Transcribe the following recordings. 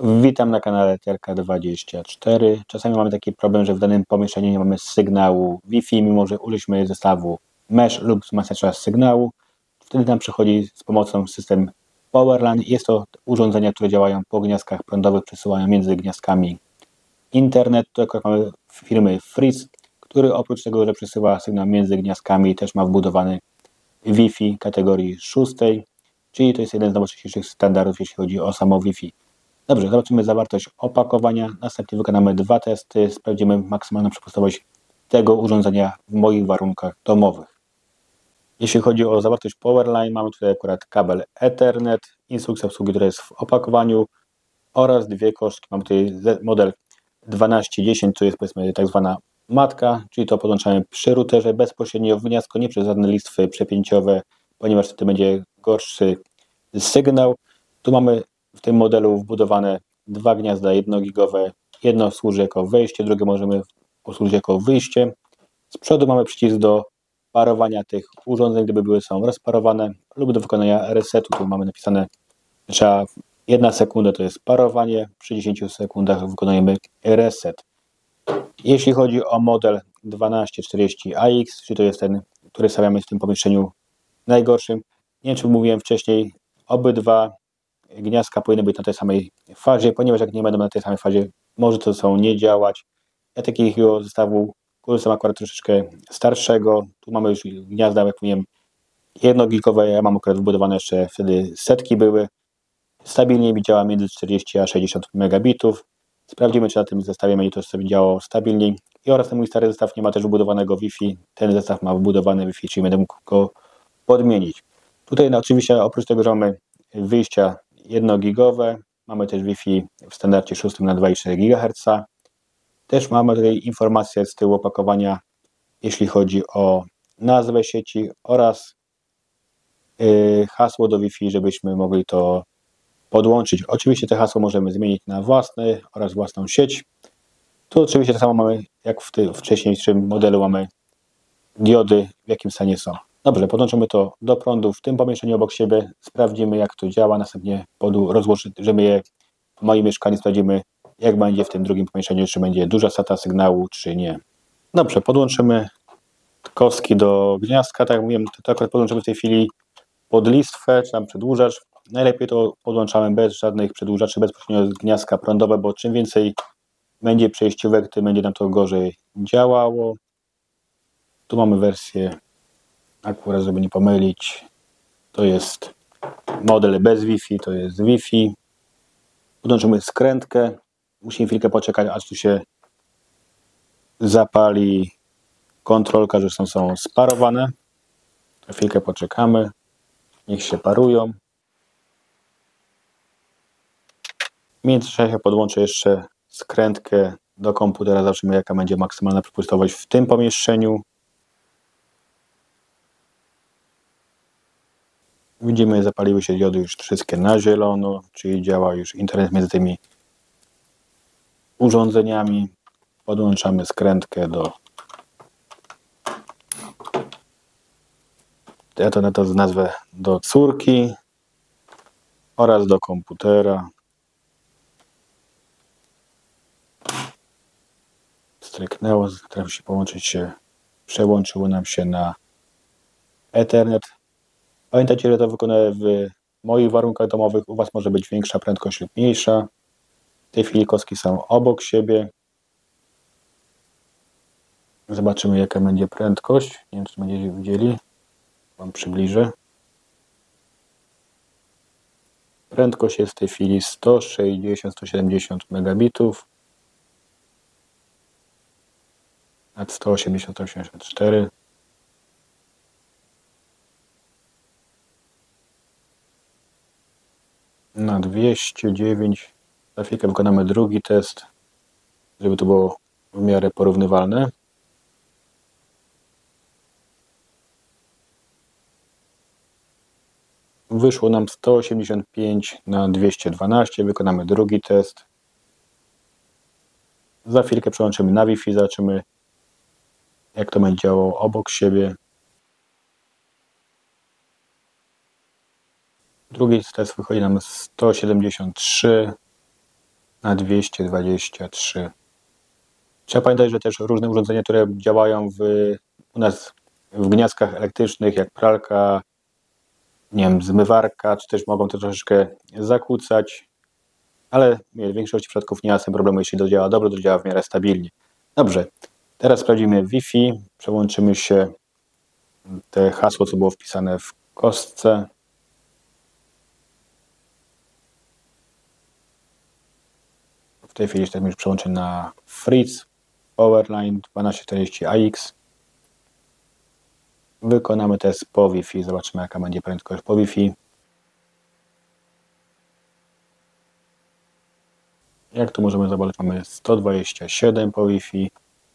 Witam na kanale Terka24. Czasami mamy taki problem, że w danym pomieszczeniu nie mamy sygnału Wi-Fi, mimo że użyliśmy zestawu Mesh lub wzmacniacza sygnału. Wtedy nam przychodzi z pomocą system Powerline. Jest to urządzenia, które działają po gniazdkach prądowych, przesyłają między gniazdkami internet. To akurat mamy firmy Freeze, który oprócz tego, że przesyła sygnał między gniazdkami, też ma wbudowany Wi-Fi kategorii 6, czyli to jest jeden z najnowocześniejszych standardów, jeśli chodzi o samo Wi-Fi. Dobrze, zobaczymy zawartość opakowania, następnie wykonamy dwa testy, sprawdzimy maksymalną przepustowość tego urządzenia w moich warunkach domowych. Jeśli chodzi o zawartość Powerline, mamy tutaj akurat kabel Ethernet, instrukcja obsługi, która jest w opakowaniu oraz dwie kostki. Mamy tutaj model 1210, to jest powiedzmy tak zwana matka, czyli to podłączamy przy routerze bezpośrednio w gniazdko, nie przez żadne listwy przepięciowe, ponieważ wtedy będzie gorszy sygnał. Tu mamy w tym modelu wbudowane dwa gniazda 1-gigowe. Jedno służy jako wejście, drugie możemy posłużyć jako wyjście. Z przodu mamy przycisk do parowania tych urządzeń, gdyby są rozparowane, lub do wykonania resetu. Tu mamy napisane, że trzeba 1 sekunda to jest parowanie, przy 10 sekundach wykonujemy reset. Jeśli chodzi o model 1240AX, czyli to jest ten, który stawiamy w tym pomieszczeniu najgorszym, nie wiem, czy mówiłem wcześniej, obydwa gniazdka powinny być na tej samej fazie, ponieważ jak nie będą na tej samej fazie, może to są nie działać. Ja takiego zestawu korzystam akurat troszeczkę starszego. Tu mamy już gniazda, jak mówiłem, 1-gigowe, ja mam akurat wbudowane jeszcze wtedy setki były. Stabilnie mi działa między 40 a 60 megabitów. Sprawdzimy, czy na tym zestawie będzie to sobie działało stabilniej. I oraz ten mój stary zestaw nie ma też wbudowanego Wi-Fi. Ten zestaw ma wbudowany Wi-Fi, czyli będę mógł go podmienić. Tutaj oczywiście oprócz tego, że mamy wyjścia 1-gigowe, mamy też Wi-Fi w standardzie 6 na 2,4 GHz. Też mamy tutaj informację z tyłu opakowania, jeśli chodzi o nazwę sieci oraz hasło do Wi-Fi, żebyśmy mogli to podłączyć. Oczywiście te hasło możemy zmienić na własne oraz własną sieć. Tu oczywiście tak samo mamy, jak w tym wcześniejszym modelu, mamy diody, w jakim stanie są. Dobrze, podłączymy to do prądu w tym pomieszczeniu obok siebie, sprawdzimy, jak to działa, następnie rozłożymy je w moim mieszkaniu, sprawdzimy, jak będzie w tym drugim pomieszczeniu, czy będzie duża strata sygnału, czy nie. Dobrze, podłączymy kostki do gniazdka, tak jak mówiłem, to akurat podłączymy w tej chwili pod listwę, czy tam przedłużacz. Najlepiej to podłączamy bez żadnych przedłużaczy, bezpośrednio z gniazdka prądowe, bo czym więcej będzie przejściówek, tym będzie nam to gorzej działało. Tu mamy wersję, akurat żeby nie pomylić, to jest model bez Wi-Fi, to jest Wi-Fi. Podłączymy skrętkę, musimy chwilkę poczekać, aż tu się zapali kontrolka, że są sparowane. Chwilkę poczekamy, niech się parują. W międzyczasie podłączę jeszcze skrętkę do komputera, zobaczymy, jaka będzie maksymalna przepustowość w tym pomieszczeniu. Widzimy, zapaliły się diody już wszystkie na zielono, czyli działa już internet między tymi urządzeniami. Podłączamy skrętkę do, ja to nazwę do córki oraz do komputera. Stryknęło, trafi się połączyć przełączyło nam się na Ethernet. Pamiętajcie, że to wykonane w moich warunkach domowych, u Was może być większa prędkość lub mniejsza. W tej chwili kostki są obok siebie. Zobaczymy, jaka będzie prędkość. Nie wiem, czy będziecie widzieli. Wam przybliżę. Prędkość jest w tej chwili 160-170 megabitów. Nad 180-184. Na 209. Za chwilkę wykonamy drugi test, żeby to było w miarę porównywalne. Wyszło nam 185 na 212. Wykonamy drugi test. Za chwilkę przełączymy na Wi-Fi, zobaczymy, jak to będzie działało obok siebie. Drugi test wychodzi nam 173 na 223. Trzeba pamiętać, że też różne urządzenia, które działają u nas w gniazdkach elektrycznych, jak pralka, nie wiem, zmywarka, czy też mogą to troszeczkę zakłócać, ale w większości przypadków nie ma z tym problemu, jeśli to działa dobrze, to działa w miarę stabilnie. Dobrze, teraz sprawdzimy Wi-Fi, przełączymy się te hasło, co było wpisane w kostce. W tej chwili jesteśmy już przełączeni na Fritz Powerline 1240AX. Wykonamy test po Wi-Fi, zobaczymy jaka będzie prędkość po Wi-Fi. Jak tu możemy zobaczyć, mamy 127 po Wi-Fi.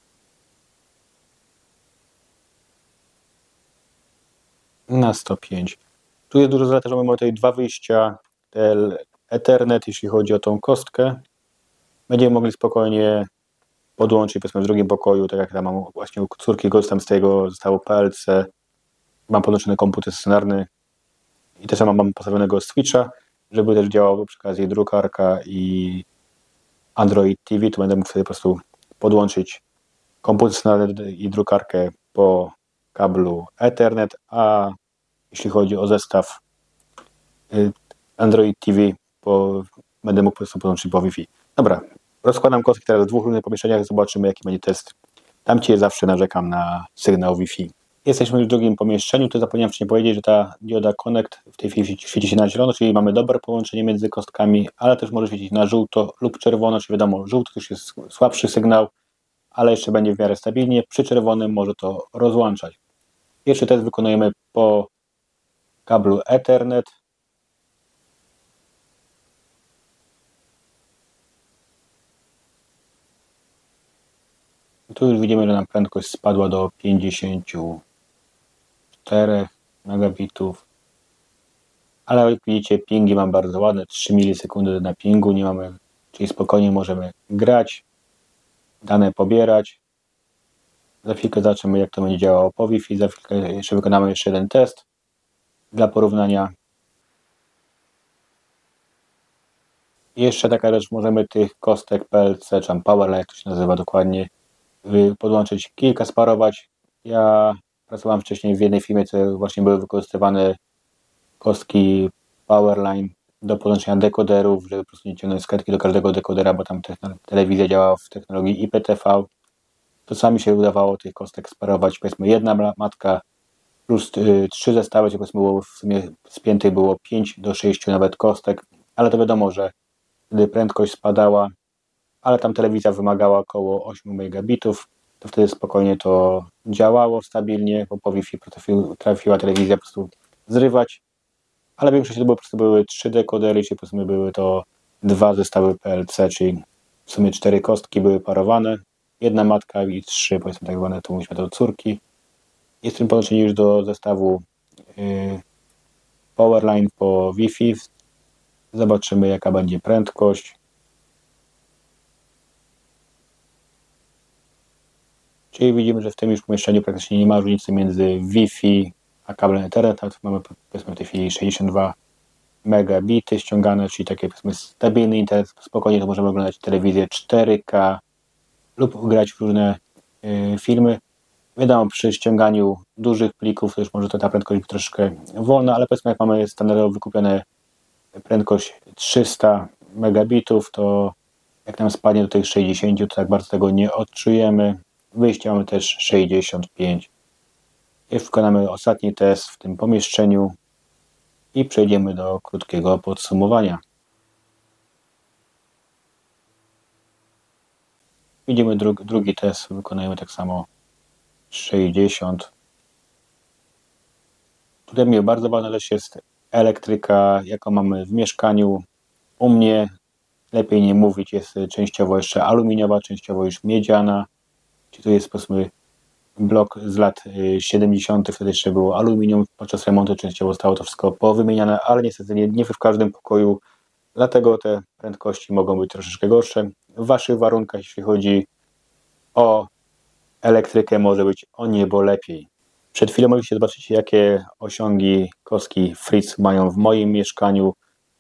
Na 105. Tu jest dużo zalet, że mamy tutaj dwa wyjścia, Ethernet, jeśli chodzi o tą kostkę. Będziemy mogli spokojnie podłączyć, powiedzmy, w drugim pokoju, tak jak tam mam właśnie u córki, korzystam z tego zestawu PLC. Mam podłączony komputer stacjonarny i też mam postawionego switcha, żeby też działał przy okazji drukarka i Android TV. Tu będę mógł sobie po prostu podłączyć komputer stacjonarny i drukarkę po kablu Ethernet, a jeśli chodzi o zestaw Android TV, będę mógł po prostu podłączyć po Wi-Fi. Dobra, rozkładam kostki teraz w dwóch różnych pomieszczeniach, zobaczymy jaki będzie test. Tam Ci zawsze narzekam na sygnał Wi-Fi. Jesteśmy już w drugim pomieszczeniu, tu zapomniałem wcześniej powiedzieć, że ta dioda Connect w tej chwili świeci się na zielono, czyli mamy dobre połączenie między kostkami, ale też może świecić na żółto lub czerwono, czyli wiadomo, żółto to już jest słabszy sygnał, ale jeszcze będzie w miarę stabilnie, przy czerwonym może to rozłączać. Pierwszy test wykonujemy po kablu Ethernet. Tu już widzimy, że nam prędkość spadła do 54 megabitów. Ale jak widzicie, pingi mam bardzo ładne, 3 milisekundy na pingu nie mamy, czyli spokojnie możemy grać, dane pobierać. Za chwilkę zobaczymy, jak to będzie działało po Wi-Fi. Za chwilkę jeszcze wykonamy jeszcze jeden test dla porównania. I jeszcze taka rzecz, możemy tych kostek PLC, czy tam Powerline, jak to się nazywa dokładnie, podłączyć kilka, sparować. Ja pracowałem wcześniej w jednej firmie, co właśnie były wykorzystywane kostki Powerline do podłączenia dekoderów, żeby po prostu nie ciągnąć skrytki do każdego dekodera, bo tam telewizja działa w technologii IPTV. To sami się udawało tych kostek sparować, powiedzmy jedna matka plus 3 zestawy, czyli powiedzmy było w sumie spiętych było 5 do 6 nawet kostek, ale to wiadomo, że wtedy prędkość spadała, ale tam telewizja wymagała około 8 megabitów, to wtedy spokojnie to działało stabilnie, bo po Wi-Fi trafiła telewizja po prostu zrywać, ale w większości to po prostu były 3 dekodery, czyli powiedzmy były to 2 zestawy PLC, czyli w sumie 4 kostki były parowane, jedna matka i 3 powiedzmy tak zwane, to mówimy do córki. Jestem połączony już do zestawu Powerline po Wi-Fi. Zobaczymy jaka będzie prędkość. Czyli widzimy, że w tym już pomieszczeniu praktycznie nie ma różnicy między Wi-Fi a kablem Ethernet. Mamy powiedzmy w tej chwili 62 megabity ściągane, czyli taki powiedzmy stabilny internet. Spokojnie to możemy oglądać telewizję 4K lub grać w różne filmy. Wiadomo, przy ściąganiu dużych plików to już może ta prędkość być troszkę wolna, ale powiedzmy jak mamy standardowo wykupione prędkość 300 megabitów, to jak nam spadnie do tych 60, to tak bardzo tego nie odczujemy. Wyjście mamy też 65. I wykonamy ostatni test w tym pomieszczeniu i przejdziemy do krótkiego podsumowania. Widzimy drugi test, wykonujemy tak samo 60. Tutaj mi bardzo ważna rzecz jest elektryka, jaką mamy w mieszkaniu. U mnie, lepiej nie mówić, jest częściowo jeszcze aluminiowa, częściowo już miedziana. Czyli tu jest powiedzmy blok z lat 70., wtedy jeszcze było aluminium. Podczas remontu częściowo zostało to wszystko powymieniane, ale niestety nie w każdym pokoju, dlatego te prędkości mogą być troszeczkę gorsze. W Waszych warunkach, jeśli chodzi o elektrykę, może być o niebo lepiej. Przed chwilą mogliście zobaczyć, jakie osiągi kostki Fritz mają w moim mieszkaniu.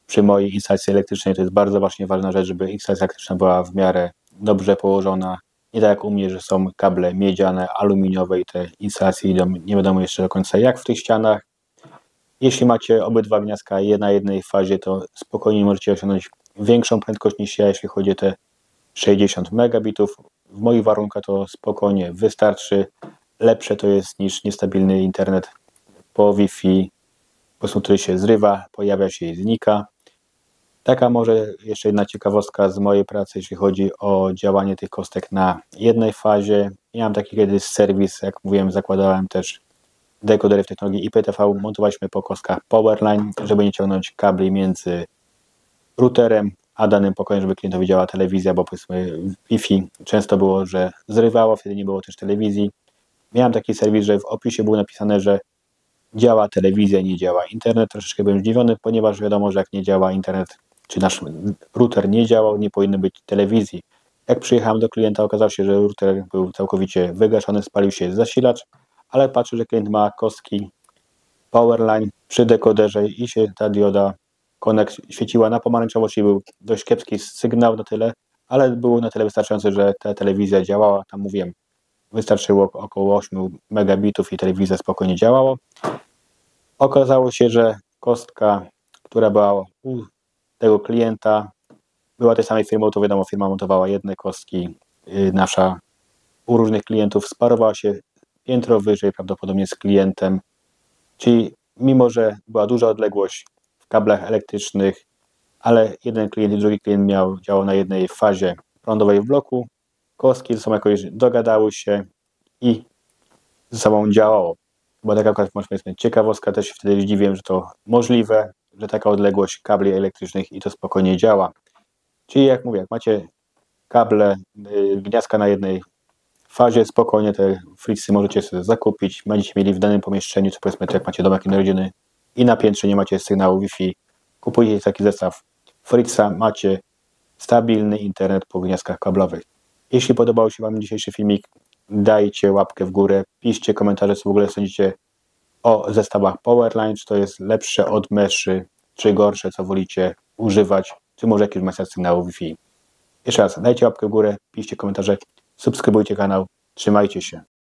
przy mojej instalacji elektrycznej to jest bardzo właśnie ważna rzecz, żeby instalacja elektryczna była w miarę dobrze położona. Nie tak jak u mnie, że są kable miedziane, aluminiowe i te instalacje idą nie wiadomo jeszcze do końca jak w tych ścianach. Jeśli macie obydwa gniazdka na jednej fazie, to spokojnie możecie osiągnąć większą prędkość niż ja, jeśli chodzi o te 60 megabitów. W moich warunkach to spokojnie wystarczy. Lepsze to jest niż niestabilny internet po Wi-Fi, po prostu który się zrywa, pojawia się i znika. Taka może jeszcze jedna ciekawostka z mojej pracy, jeśli chodzi o działanie tych kostek na jednej fazie. Miałem taki kiedyś serwis, jak mówiłem, zakładałem też dekodery w technologii IPTV, montowaliśmy po kostkach Powerline, żeby nie ciągnąć kabli między routerem a danym pokojem, żeby klientowi działała telewizja, bo powiedzmy Wi-Fi często było, że zrywało, wtedy nie było też telewizji. Miałem taki serwis, że w opisie było napisane, że działa telewizja, nie działa internet. Troszeczkę byłem zdziwiony, ponieważ wiadomo, że jak nie działa internet, czy nasz router nie działał, nie powinno być telewizji. Jak przyjechałem do klienta, okazało się, że router był całkowicie wygaszony, spalił się zasilacz, ale patrzę, że klient ma kostki Powerline przy dekoderze i się ta dioda Connect świeciła na pomarańczowo, czyli był dość kiepski sygnał na tyle, ale był na tyle wystarczający, że ta telewizja działała. Tam mówiłem, wystarczyło około 8 megabitów i telewizja spokojnie działała. Okazało się, że kostka, która była u tego klienta, była tej samej firmy, to wiadomo, firma montowała jedne kostki, nasza u różnych klientów, sparowała się piętro wyżej prawdopodobnie z klientem, czyli mimo, że była duża odległość w kablach elektrycznych, ale jeden klient i drugi klient działał na jednej fazie prądowej w bloku, kostki ze sobą jakoś dogadały się i ze sobą działało. Była taka akurat, może powiedzmy, ciekawostka, też się wtedy zdziwiłem, że to możliwe, że taka odległość kabli elektrycznych i to spokojnie działa. Czyli jak mówię, jak macie kable, gniazdka na jednej fazie, spokojnie te fritzy możecie sobie zakupić, będziecie mieli w danym pomieszczeniu, co powiedzmy, jak macie domek jednorodzinny i na piętrze nie macie sygnału Wi-Fi, kupujecie taki zestaw fritza, macie stabilny internet po gniazdkach kablowych. Jeśli podobał się Wam dzisiejszy filmik, dajcie łapkę w górę, piszcie komentarze, co w ogóle sądzicie o zestawach Powerline, czy to jest lepsze od meszy, czy gorsze, co wolicie używać, czy może jakieś macie sygnału Wi-Fi. Jeszcze raz, dajcie łapkę w górę, piszcie komentarze, subskrybujcie kanał, trzymajcie się.